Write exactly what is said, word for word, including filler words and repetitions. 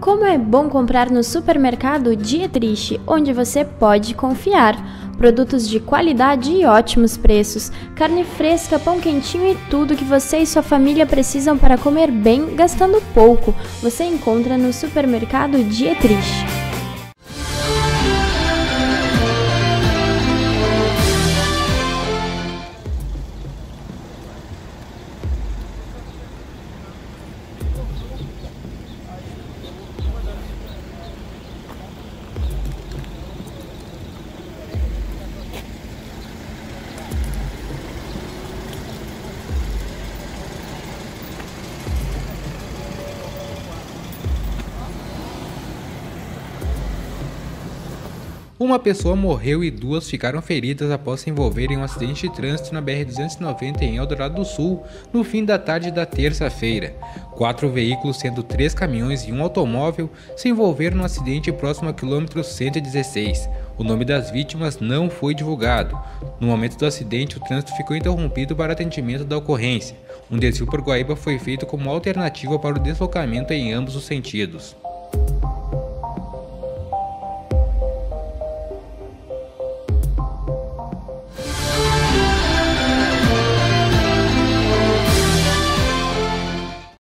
Como é bom comprar no supermercado Dietrich, onde você pode confiar. Produtos de qualidade e ótimos preços, carne fresca, pão quentinho e tudo que você e sua família precisam para comer bem, gastando pouco. Você encontra no supermercado Dietrich. Uma pessoa morreu e duas ficaram feridas após se envolverem em um acidente de trânsito na B R duzentos e noventa em Eldorado do Sul, no fim da tarde da terça-feira. Quatro veículos, sendo três caminhões e um automóvel, se envolveram no acidente próximo ao quilômetro cento e dezesseis. O nome das vítimas não foi divulgado. No momento do acidente, o trânsito ficou interrompido para atendimento da ocorrência. Um desvio por Guaíba foi feito como alternativa para o deslocamento em ambos os sentidos.